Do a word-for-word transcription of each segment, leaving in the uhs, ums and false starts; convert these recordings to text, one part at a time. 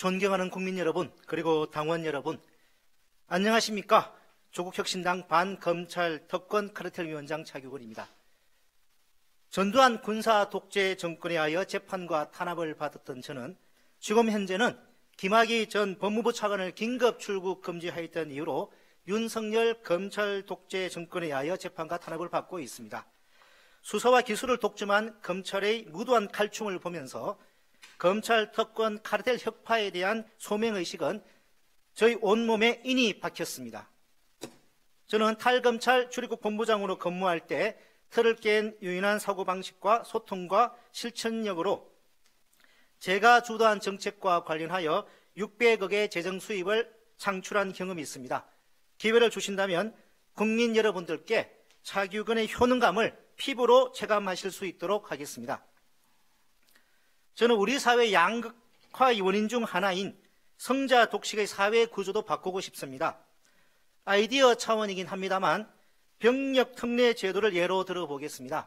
존경하는 국민 여러분, 그리고 당원 여러분, 안녕하십니까? 조국혁신당 반검찰特권 카르텔위원장 차규근입니다. 전두환 군사 독재 정권에 하여 재판과 탄압을 받았던 저는 지금 현재는 김학의 전 법무부 차관을 긴급 출국 금지하였던 이유로 윤석열 검찰 독재 정권에 하여 재판과 탄압을 받고 있습니다. 수사와 기술을 독점한 검찰의 무도한 칼춤을 보면서 검찰 특권 카르텔 혁파에 대한 소명의식은 저희 온몸에 인이 박혔습니다. 저는 탈검찰 출입국 본부장으로 근무할 때 틀을 깬 유연한 사고방식과 소통과 실천력으로 제가 주도한 정책과 관련하여 육백억의 재정 수입을 창출한 경험이 있습니다. 기회를 주신다면 국민 여러분들께 차규근의 효능감을 피부로 체감하실 수 있도록 하겠습니다. 저는 우리 사회 양극화의 원인 중 하나인 성자 독식의 사회 구조도 바꾸고 싶습니다. 아이디어 차원이긴 합니다만 병력 특례 제도를 예로 들어보겠습니다.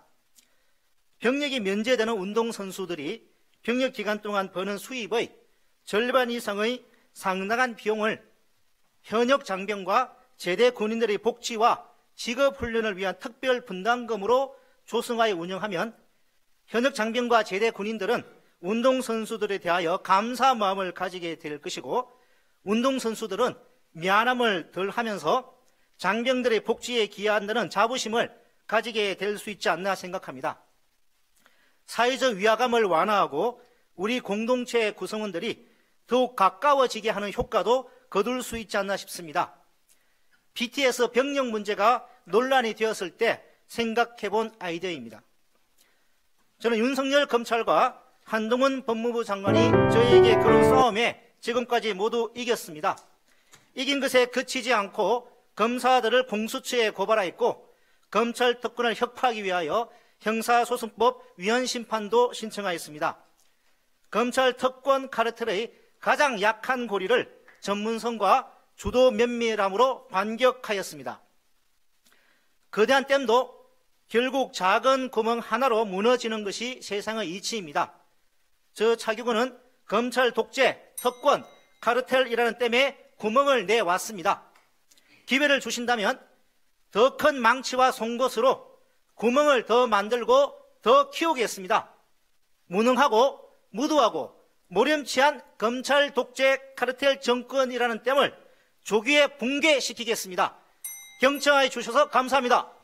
병력이 면제되는 운동선수들이 병력 기간 동안 버는 수입의 절반 이상의 상당한 비용을 현역 장병과 제대 군인들의 복지와 직업훈련을 위한 특별 분담금으로 조성하여 운영하면 현역 장병과 제대 군인들은 운동선수들에 대하여 감사 마음을 가지게 될 것이고 운동선수들은 미안함을 덜 하면서 장병들의 복지에 기여한다는 자부심을 가지게 될 수 있지 않나 생각합니다. 사회적 위화감을 완화하고 우리 공동체 구성원들이 더욱 가까워지게 하는 효과도 거둘 수 있지 않나 싶습니다. 비티에스 병력 문제가 논란이 되었을 때 생각해 본 아이디어입니다. 저는 윤석열 검찰과 한동훈 법무부 장관이 저희에게 그런 싸움에 지금까지 모두 이겼습니다. 이긴 것에 그치지 않고 검사들을 공수처에 고발하였고 검찰 특권을 혁파하기 위하여 형사소송법 위헌심판도 신청하였습니다. 검찰 특권 카르텔의 가장 약한 고리를 전문성과 주도 면밀함으로 반격하였습니다. 거대한 댐도 결국 작은 구멍 하나로 무너지는 것이 세상의 이치입니다. 저 차규근은 검찰 독재, 특권, 카르텔이라는 댐에 구멍을 내왔습니다. 기회를 주신다면 더 큰 망치와 송곳으로 구멍을 더 만들고 더 키우겠습니다. 무능하고 무도하고 모렴치한 검찰 독재 카르텔 정권이라는 댐을 조기에 붕괴시키겠습니다. 경청해 주셔서 감사합니다.